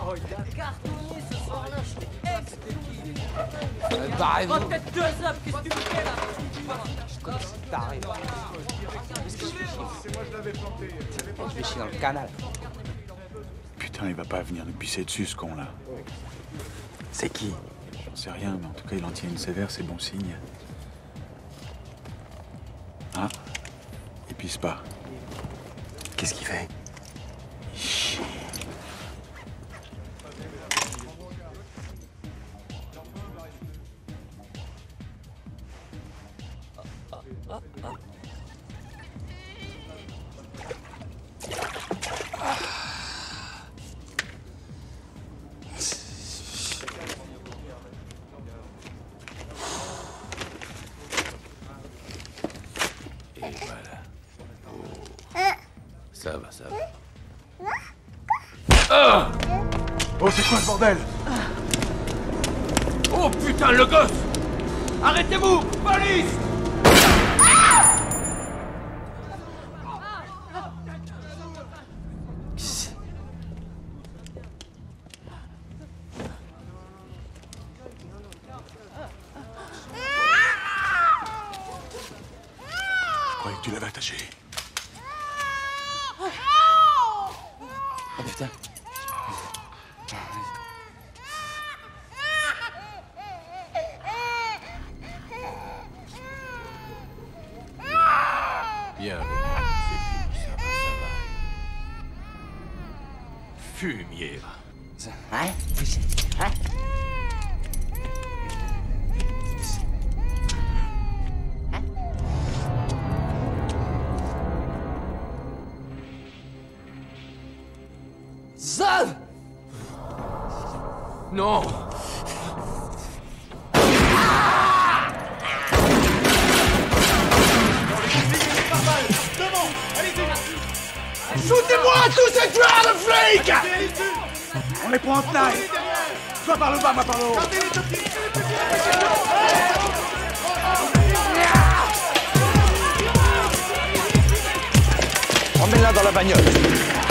Cartonnier ce soir-là, je suis Barrez-vous. Oh, tête de zap, qu'est-ce que tu me fais là? T'arrives. C'est moi, je l'avais planté. Je vais chier dans le canal. Putain, il va pas venir nous pisser dessus, ce con-là. C'est qui? J'en sais rien, mais en tout cas, il en tient une sévère, c'est bon signe. Hein? Il pisse pas. Qu'est-ce qu'il fait? Et voilà. Ça va, ça va. Ah! Oh, c'est quoi ce bordel? Oh putain, le gosse! Arrêtez-vous! Police! Je croyais que tu l'avais attaché. Oh putain. Bien, c'est fini, ça va, ça va. Fumier. Hein? Hein? Zav! Non! Shootez-moi tous ces tueurs de flics! On les prend en tenaille! Soit par le bas, moi par le haut! Emmène-la dans la bagnole.